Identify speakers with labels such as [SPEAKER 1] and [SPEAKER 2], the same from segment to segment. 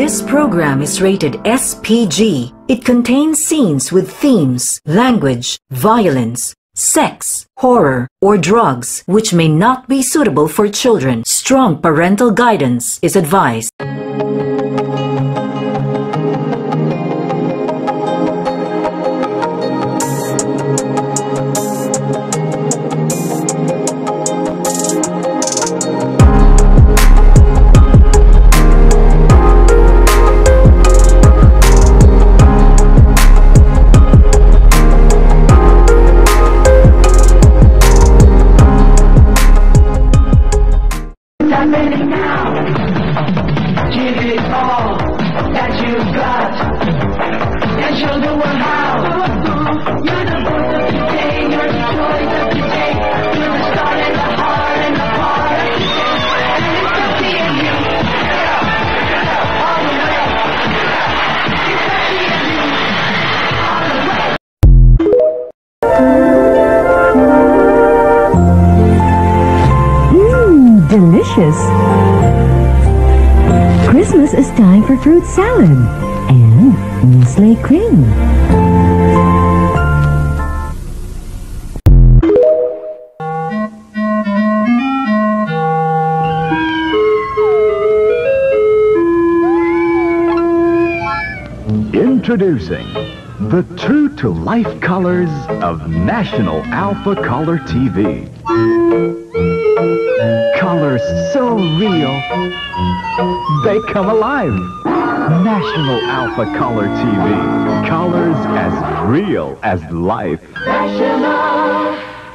[SPEAKER 1] This program is rated SPG. It contains scenes with themes, language, violence, sex, horror, or drugs which may not be suitable for children. Strong parental guidance is advised.
[SPEAKER 2] Delicious! Christmas is time for fruit salad and Nestle cream.
[SPEAKER 3] Introducing the true-to-life colors of National Alpha Color TV. Colors so real, they come alive. National Alpha Color TV. Colors as real as life. National.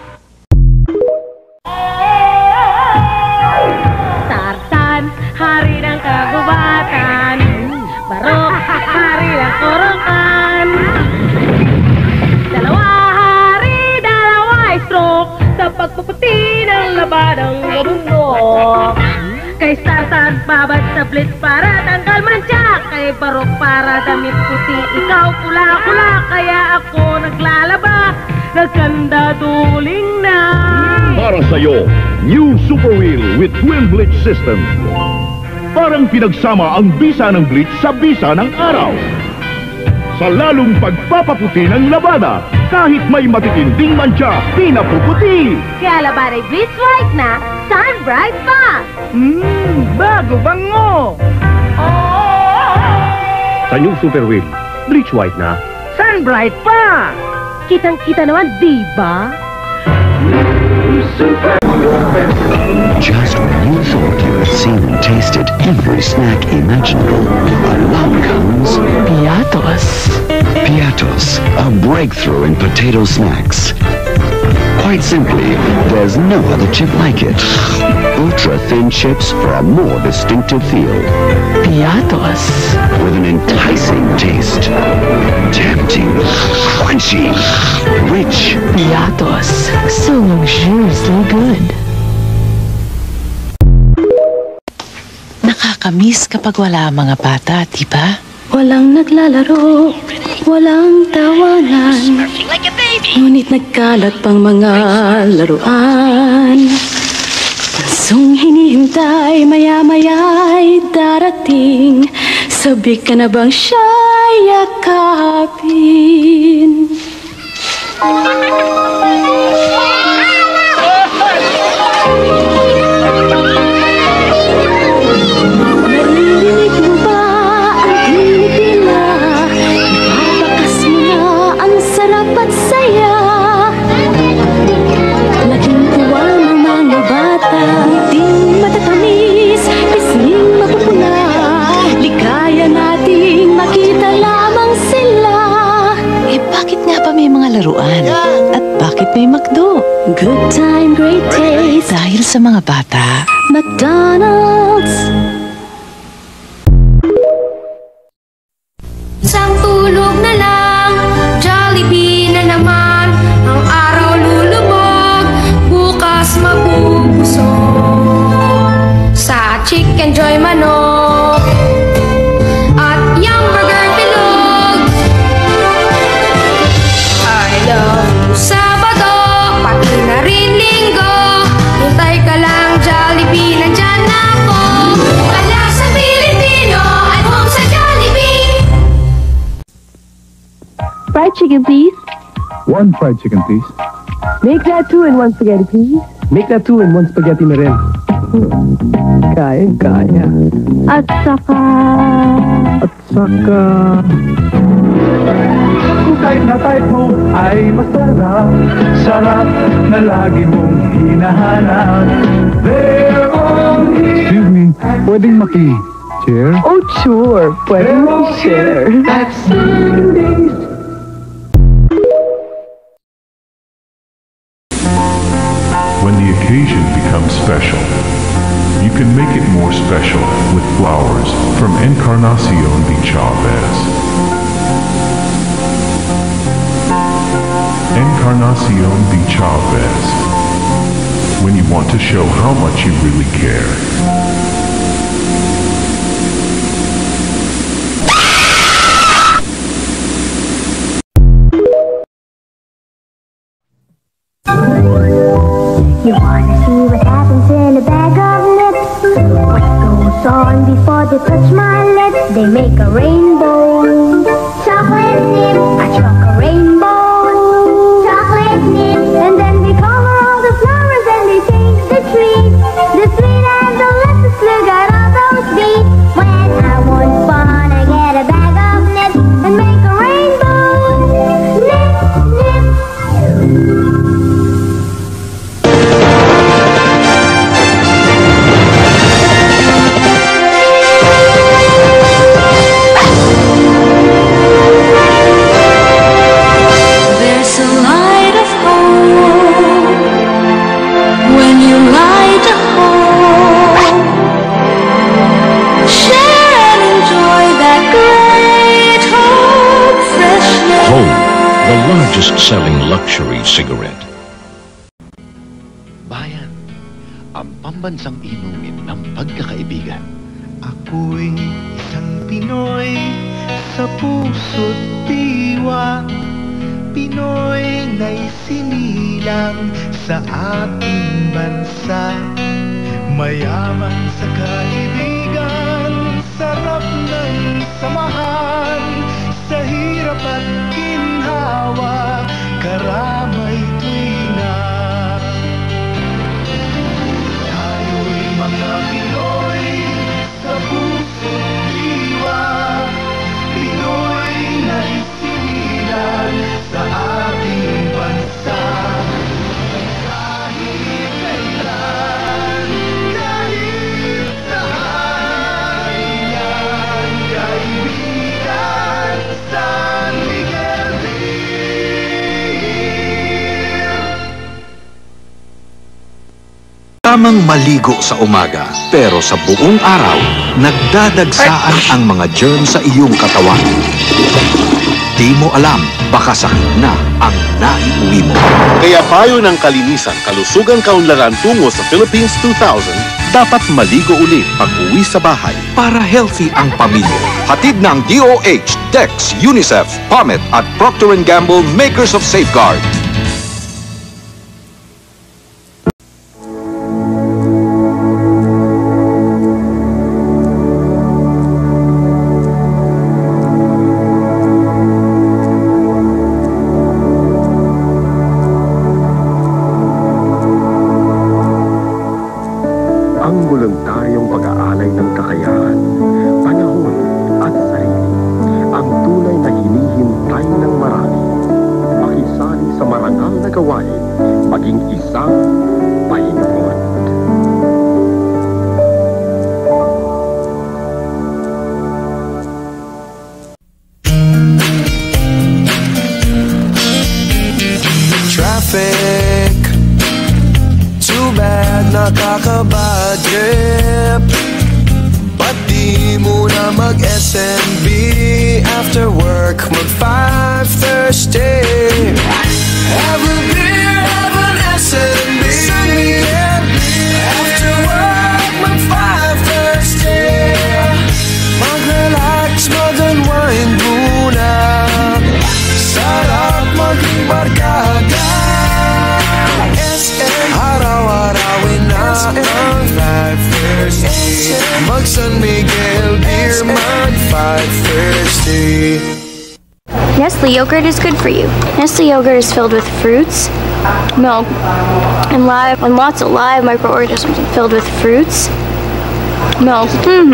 [SPEAKER 4] Tarzan, hari ng kagubatan. Barok, hari ng korokan. Dalawa hari, dalawa stroke. Sa pagpuputi ng labadang mabundok. Kay Tarzan, babad sa blitz para tanggal mancha. Kay Barok para damit puti. Ikaw pula-pula, kaya ako naglalaba. Nagkanda tuling na.
[SPEAKER 5] Para sa'yo, new Super Wheel with Twin Bleach System. Parang pinagsama ang bisa ng bleach sa bisa ng araw. Sa lalong pagpapaputi ng labada, kahit may matitinding mancha, pinapuputi.
[SPEAKER 4] Kaya labaday bleach white na, sun bright pa.
[SPEAKER 6] Bago bango.
[SPEAKER 5] Sa new Super Wheel, bleach white na,
[SPEAKER 6] Sun bright pa.
[SPEAKER 4] Kitang-kita naman, diba?
[SPEAKER 7] Just when you thought you had seen and tasted every snack imaginable, along comes Piatos. Piatos, a breakthrough in potato snacks. Quite simply, there's no other chip like it. Ultra-thin chips for a more distinctive feel. Piatos. With an enticing taste. Tempting, crunchy, rich. Piatos. So luxuriously good.
[SPEAKER 8] Nakakamiss kapag wala ang mga bata, di ba?
[SPEAKER 9] Walang naglalaro, walang tawanan, ngunit nagkalat pang mga laruan. Pansong hinihintay, maya-maya'y darating. Sabi ka na bang siya'y yakapin? Naririnig mo ba ang tinig nila? Ipapakas mo na ang sarap at saya. Laking tuwa ng mga bata, ngiting matatamis, pisnging mapupula. Ligaya nating makita lamang sila.
[SPEAKER 8] Eh bakit nga ba may mga laruan? At bakit may McDo?
[SPEAKER 9] Good time, great taste.
[SPEAKER 8] Dahil sa mga bata,
[SPEAKER 9] McDonald's.
[SPEAKER 10] Isang tulog na lang, Jollibee na naman. Ang araw lulubog, bukas mabubusog. Sa Chicken Joy manok at Yum Burger bilog. I love you Sabado, pati na rin Linggo. Hintay ka lang Jollibee, nandyan ako. Kalasa Pilipino at home sa
[SPEAKER 2] chicken, please?
[SPEAKER 3] 1 fried chicken, please.
[SPEAKER 2] Make that 2 and 1 spaghetti, please.
[SPEAKER 6] Make that 2 and 1 spaghetti na rin. Kaya.
[SPEAKER 2] At saka...
[SPEAKER 3] Kung kahit na type mo ay masarap, sarap na lagi mong hinahanap. They're all here. Excuse me, pwedeng maki-share?
[SPEAKER 2] Oh, sure. Pwede mo share.
[SPEAKER 3] At Sundays.
[SPEAKER 5] When the occasion becomes special, you can make it more special with flowers from Encarnacion de Chavez. Encarnacion de Chavez. When you want to show how much you really care.
[SPEAKER 9] You wanna see what happens in a bag of nips? What goes on before they touch my lips? They make a rainbow. Chocolate nip, I chalk a rainbow. Chocolate nip, and then they cover all the flowers and they paint the trees. The sweet and the lettuce look at all those bees. When I want fun, I get a bag of nips and make a rainbow. Nip, nip.
[SPEAKER 11] Selling luxury cigarette.
[SPEAKER 7] Bayan, ang pambansang inumin ng pagkakaibigan.
[SPEAKER 12] Ako'y isang Pinoy sa puso't diwa. Pinoy na isinilang sa ating bansa. Mayaman sa kaibigan, sarap ng samahan. Sa hirap at ginhawa, karamay tuwina. Tayo'y mga Pinoy sa puso't diwa. Pinoy na isinilang sa ating bansa. Kahit kailan, kahit saan, yan kaibigan San Miguel
[SPEAKER 13] Tamang maligo sa umaga, pero sa buong araw, nagdadagsaan ang mga germs sa iyong katawan. Di mo alam, baka sakit na ang naiuwi mo.
[SPEAKER 14] Kaya payo ng kalinisan, kalusugan kaunlaran tungo sa Philippines 2000, dapat maligo ulit pag-uwi sa bahay.
[SPEAKER 13] Para healthy ang pamilya. Hatid ng DOH, DEX, UNICEF, PAMET at Procter & Gamble, makers of Safeguard.
[SPEAKER 12] Nakaka-bad trip. Ba't di muna mag-SNB after work, mag-5 Thursday? Have a beer, have an SNB after work, mag-5 Thursday. Mag-relax, mag-unwind muna. Sarap maging barkada. Araw-arawin na ang 5 Thursday. Mag San Miguel beer, mag 5 Thursday.
[SPEAKER 11] Nestle yogurt is good for you. Nestle yogurt is filled with fruits, milk, and lots of live microorganisms filled with fruits, milk,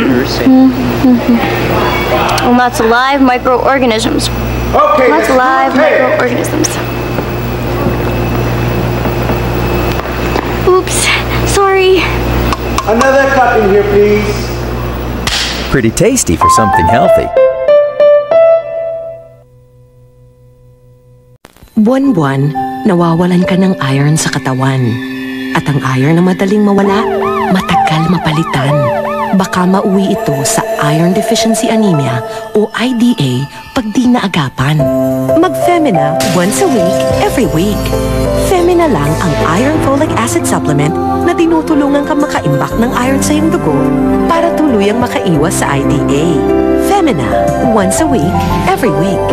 [SPEAKER 11] and lots of live microorganisms.
[SPEAKER 15] Okay,
[SPEAKER 11] lots of live microorganisms. Oops, sorry.
[SPEAKER 15] Another cup in here, please.
[SPEAKER 16] Pretty tasty for something healthy.
[SPEAKER 17] Buwan-buwan, nawawalan ka ng iron sa katawan. At ang iron na madaling mawala, matagal mapalitan. Baka mauwi ito sa Iron Deficiency Anemia o IDA pag di naagapan. Mag-Femina once a week, every week. Femina lang ang Iron Folic Acid Supplement na tinutulungan kang makaimbak ng iron sa iyong dugo para tuluyang makaiwas sa IDA. Femina, once a week, every week.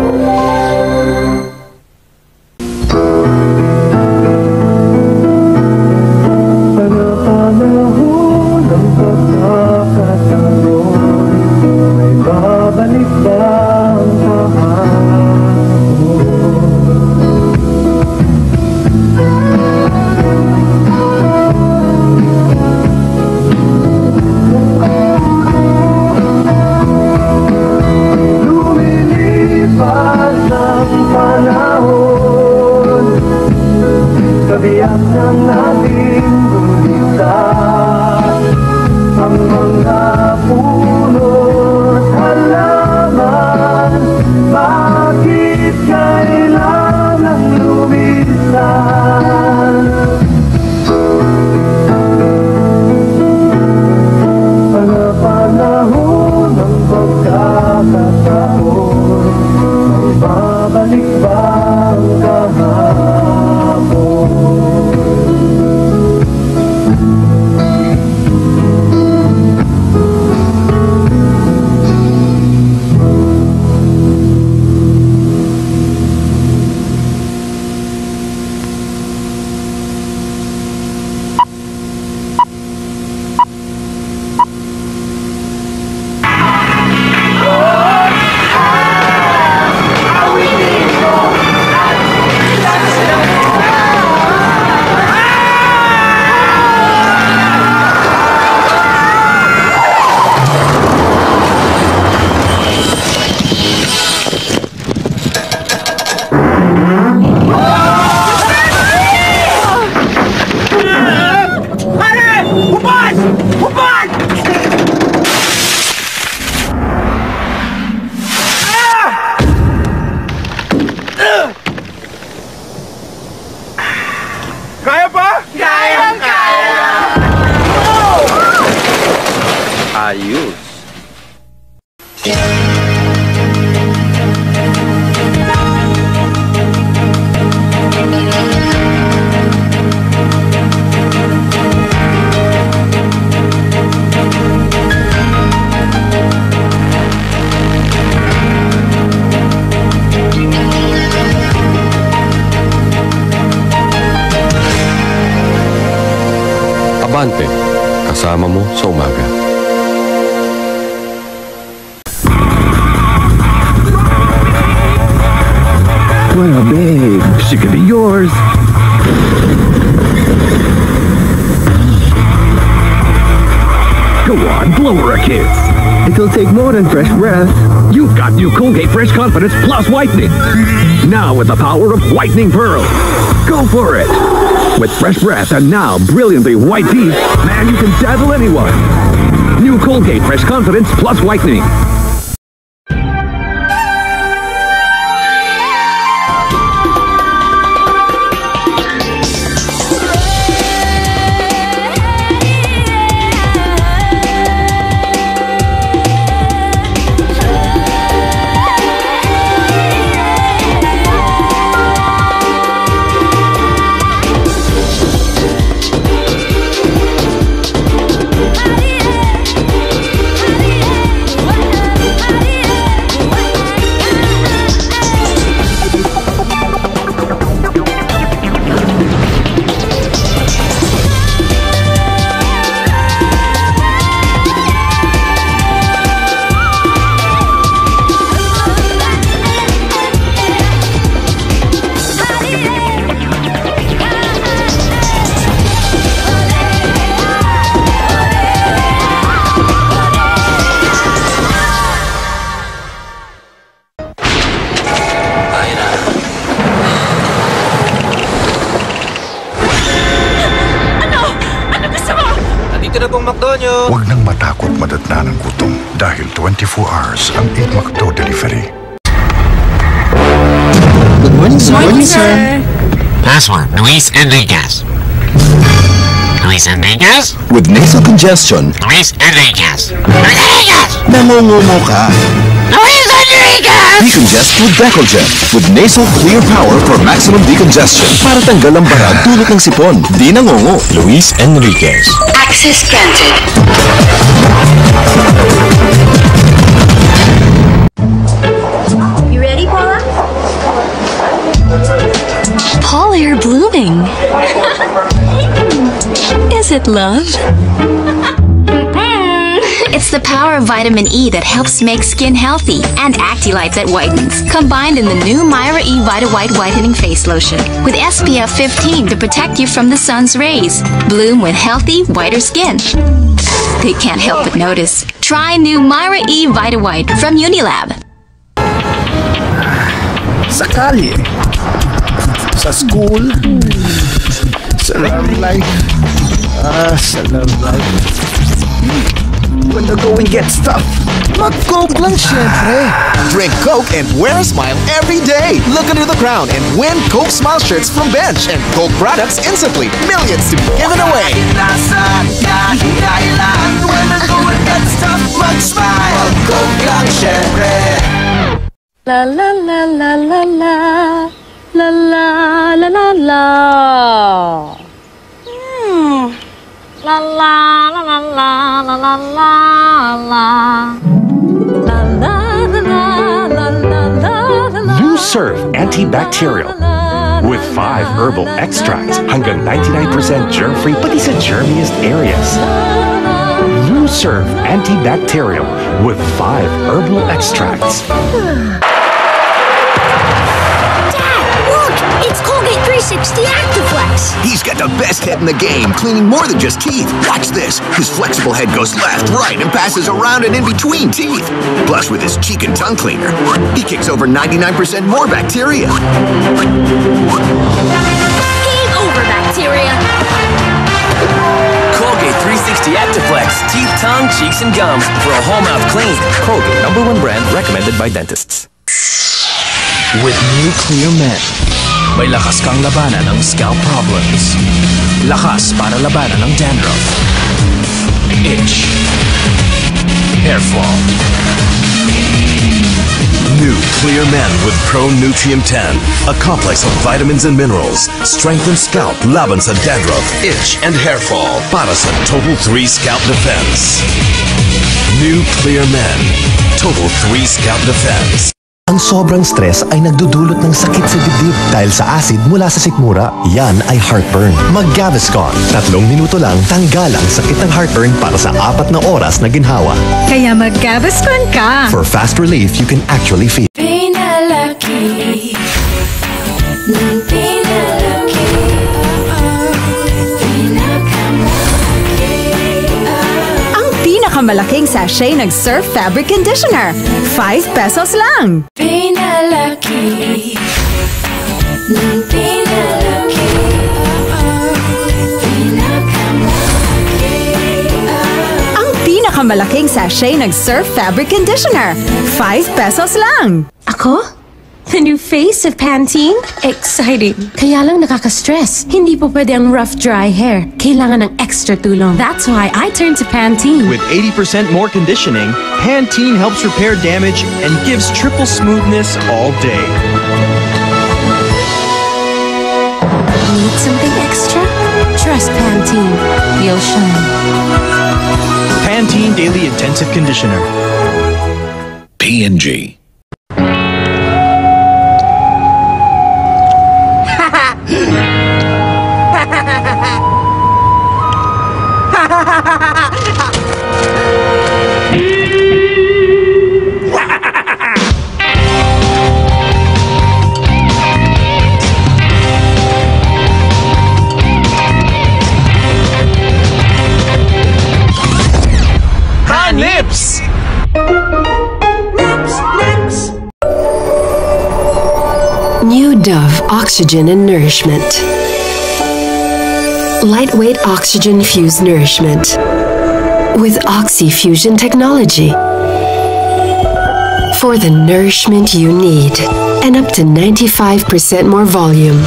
[SPEAKER 18] Abante, kasama mo sa umaga.
[SPEAKER 3] Well, babe, she could be yours. Go on, blow her a kiss. It'll take more than fresh breath. You've got new Colgate Fresh Confidence Plus Whitening. Now with the power of whitening pearl. Go for it. With fresh breath and now brilliantly white teeth, man, you can dazzle anyone. New Colgate Fresh Confidence Plus Whitening.
[SPEAKER 19] Huwag nang matakot madatna ng gutom dahil 24 hours ang Eat McDo delivery.
[SPEAKER 20] Good morning, sir.
[SPEAKER 21] Good morning, sir.
[SPEAKER 22] Password, Luis Enriquez. Luis Enriquez?
[SPEAKER 20] With nasal congestion,
[SPEAKER 22] Luis Enriquez. Enriquez!
[SPEAKER 20] Nangungumo ka.
[SPEAKER 22] Luis Enriquez!
[SPEAKER 20] Decongest with Decojet. With nasal clear power for maximum decongestion. Para tanggal ang bara dulot ng sipon. Di nangungo. Luis Enriquez.
[SPEAKER 23] Access granted.
[SPEAKER 11] You ready, Paula?
[SPEAKER 8] Paula, you're blooming. Is it love?
[SPEAKER 24] It's the power of vitamin E that helps make skin healthy and Actilyte that whitens, combined in the new Myra E Vita White Whitening Face Lotion with SPF 15 to protect you from the sun's rays. Bloom with healthy, whiter skin. They can't help but notice. Try new Myra E Vita White from Unilab.
[SPEAKER 20] Sakali. Sa school. Sa love life. Sa love life. When the going gets tough, mag-Coke lang syempre.
[SPEAKER 25] Drink Coke and wear a smile every day. Look under the crown and win Coke Smile shirts from Bench and Coke products instantly. Millions to be given away. When the going gets tough, mag-smile. Mag-Coke lang syempre.
[SPEAKER 4] La la la la la la la la la la la. La la la la la la la la la.
[SPEAKER 26] New Serve antibacterial with 5 herbal extracts hanggang 99% germ-free pati sa germiest areas. New Serve antibacterial with 5 herbal extracts.
[SPEAKER 9] It's Colgate 360 Actiflex.
[SPEAKER 27] He's got the best head in the game, cleaning more than just teeth. Watch this. His flexible head goes left, right, and passes around and in between teeth. Plus, with his cheek and tongue cleaner, he kicks over 99% more bacteria.
[SPEAKER 9] Game over, bacteria.
[SPEAKER 28] Colgate 360 Actiflex. Teeth, tongue, cheeks, and gums for a whole mouth clean.
[SPEAKER 16] Colgate, #1 brand recommended by dentists.
[SPEAKER 28] With New Clear Men, may lakas kang labanan ng scalp problems. Lakas para labanan ng dandruff, itch, hair fall.
[SPEAKER 29] New Clear Men with Pro Nutrient 10, a complex of vitamins and minerals, strengthens scalp laban sa dandruff, itch, and hair fall para sa Total 3 Scalp Defense. New Clear Men, Total 3 Scalp Defense.
[SPEAKER 30] Ang sobrang stress ay nagdudulot ng sakit sa dibdib dahil sa acid mula sa sikmura. Yan ay heartburn. Mag-Gaviscon. 3 minuto lang, tanggal ang sakit ng heartburn para sa 4 na oras na ginhawa.
[SPEAKER 31] Kaya mag-Gaviscon ka!
[SPEAKER 30] For fast relief, you can actually feel.
[SPEAKER 10] Pinalaki ng pinalaki
[SPEAKER 31] Pinakamalaking sachet ng Surf Fabric Conditioner. 5 pesos lang.
[SPEAKER 10] Pinalaki ng pinalaki
[SPEAKER 31] Ang pinakamalaking sachet ng Surf Fabric Conditioner. 5 pesos lang.
[SPEAKER 4] Ako? The new face of Pantene? Exciting. Kaya lang nakaka-stress. Hindi po pwede ang rough, dry hair. Kailangan ng extra tulong. That's why I turn to Pantene.
[SPEAKER 32] With 80% more conditioning, Pantene helps repair damage and gives triple smoothness all day.
[SPEAKER 4] Need something extra? Trust Pantene. You'll shine.
[SPEAKER 32] Pantene Daily Intensive Conditioner.
[SPEAKER 29] P&G.
[SPEAKER 28] Nips!
[SPEAKER 33] New Dove Oxygen and Nourishment. Lightweight oxygen-fused nourishment. with OxyFusion technology. For the nourishment you need and up to 95% more volume.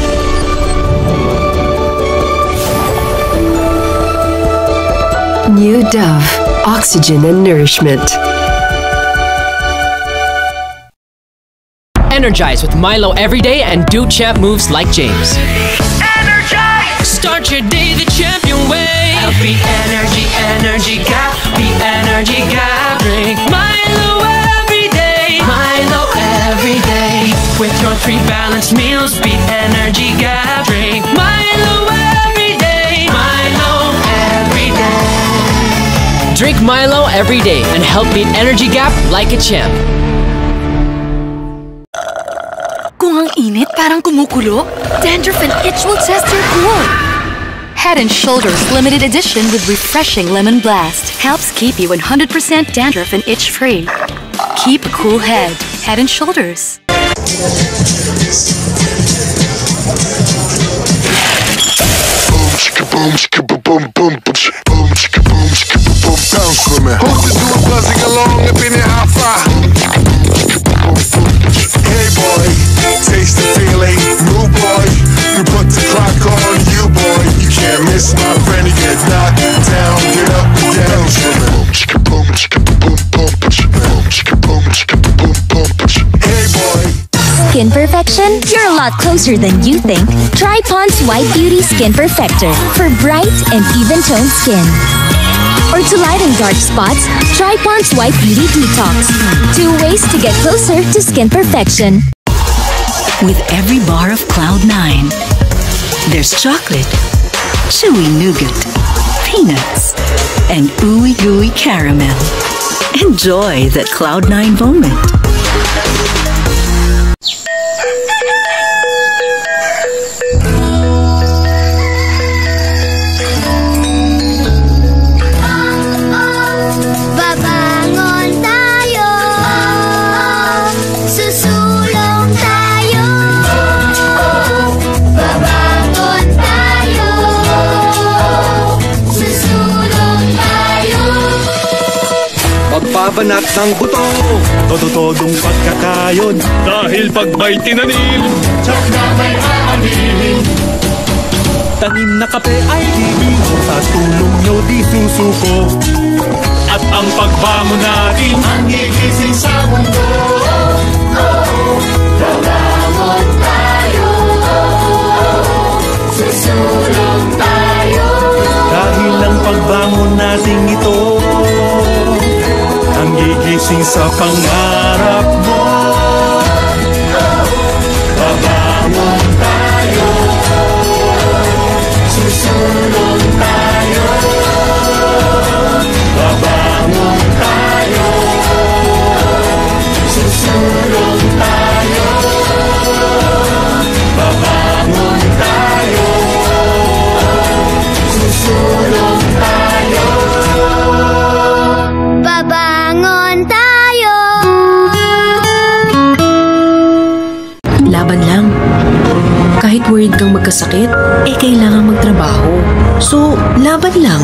[SPEAKER 33] New Dove, oxygen and nourishment.
[SPEAKER 1] Energize with Milo every day and do champ moves like James.
[SPEAKER 2] Energize!
[SPEAKER 1] Start your day the champion way.
[SPEAKER 2] Be energy, energy gap. Be energy gap.
[SPEAKER 1] Drink Milo every day.
[SPEAKER 2] Milo every day. With your 3 balanced meals, be energy gap.
[SPEAKER 1] Drink Milo every day.
[SPEAKER 2] Milo every day.
[SPEAKER 1] Drink Milo every day and help beat energy gap like a champ.
[SPEAKER 5] Kung ang init parang kumukulo, Dandruff and Itch will test your cool. Head & Shoulders limited edition with refreshing lemon blast helps keep you 100% dandruff and itch free. Keep a cool head. Head & Shoulders.
[SPEAKER 6] Boom, chicka boom, chicka boom, boom, boom, boom, chicka boom, chicka boom, boom, bounce for me. Hope you do it buzzing along up in your high five. Hey boy, taste the feeling, move boy. You put the clock on you boy. You can't miss my friend. You get knocked down, get up and down. Boom, chicka boom, chicka boom, boom, boom, chicka boom, chicka boom, boom. Hey boy.
[SPEAKER 7] Skin perfection? You're a lot closer than you think. Try Pond's White Beauty Skin Perfector for bright and even-toned skin. Or to lighten dark spots, try Pond's White Beauty Detox. 2 ways to get closer to skin perfection.
[SPEAKER 12] With every bar of Cloud9, there's chocolate, chewy nougat, peanuts, and ooey gooey caramel. Enjoy that Cloud9 moment.
[SPEAKER 13] Pagpapanat ng buto, todo-todong pagkakayon. Dahil pag may tinanim, tsak na may aanin. Tanim na kape ay ibig, sa tulong nyo di susuko. At ang pagbangon natin, ang gigising sa mundo. Babangon tayo, susulong tayo. Dahil ang pagbangon natin ito, ang gigising sa pangarap mo. Babangon tayo, susulong tayo. Babangon tayo, susulong tayo. Babangon tayo, susulong tayo.
[SPEAKER 7] Babangon tayo!
[SPEAKER 33] Laban lang. Kahit worried kang magkasakit, kailangan magtrabaho. So, laban lang.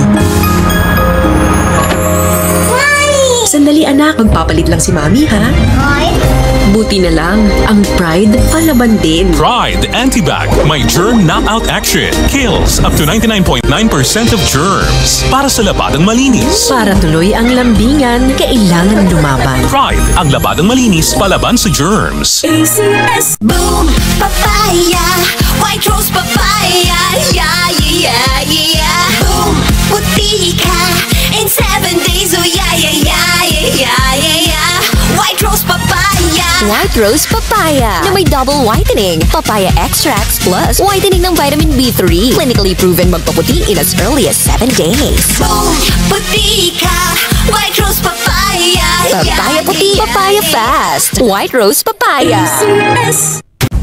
[SPEAKER 33] Sandali anak, magpapalit lang si Mami ha? Buti na lang, ang Pride palaban din.
[SPEAKER 14] Pride Antibac, may germ knockout action. Kills up to 99.9% of germs. Para sa labadang malinis.
[SPEAKER 33] Para tuloy ang lambingan, kailangan lumaban.
[SPEAKER 14] Pride, ang labadang malinis palaban sa germs.
[SPEAKER 7] ACS Boom! Papaya! White Rose Papaya! Yeah, yeah, yeah! Boom! Puti ka! In 7 days, oh yeah, yeah, yeah, yeah, yeah, yeah! White Rose Papaya!
[SPEAKER 15] White Rose Papaya na may double whitening, papaya extracts plus whitening ng vitamin B3. Clinically proven magpaputi in as early as 7 days.
[SPEAKER 7] Boom! Puti ka! White Rose Papaya!
[SPEAKER 15] Papaya puti, papaya fast. White Rose Papaya.
[SPEAKER 7] ACS!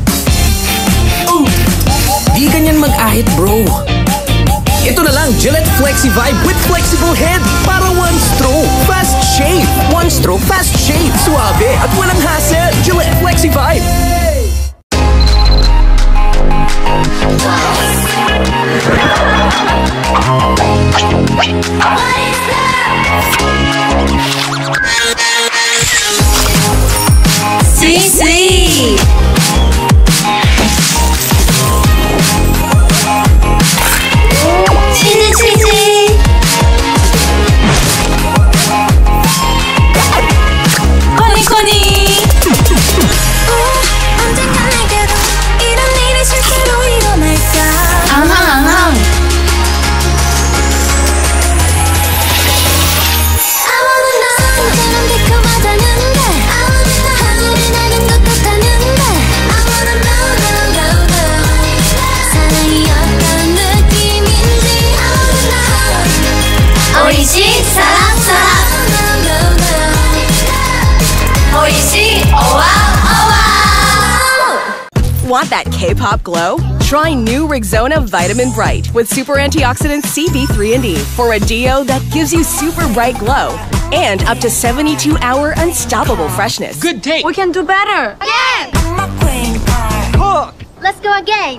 [SPEAKER 28] Di ganyan mag-ahit, bro. Ito na lang, Gillette Flexi Vibe with flexible head para one stroke, fast shave. One stroke, fast shave. Suabe at walang hassle. Gillette Flexi Vibe.
[SPEAKER 2] What is that?
[SPEAKER 3] Want that K-pop glow? Try new Rexona Vitamin Bright with super antioxidants CB3 and E for a deo that gives you super bright glow and up to 72-hour unstoppable freshness.
[SPEAKER 1] Good take.
[SPEAKER 4] We can do better.
[SPEAKER 9] Again!
[SPEAKER 1] Hook.
[SPEAKER 9] Let's go again.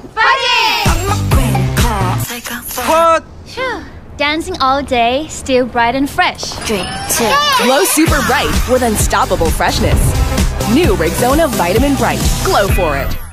[SPEAKER 1] Hook.
[SPEAKER 9] Dancing all day, still bright and fresh. 3, 2.
[SPEAKER 3] Glow super bright with unstoppable freshness. New Rexona Vitamin Bright. Glow for it.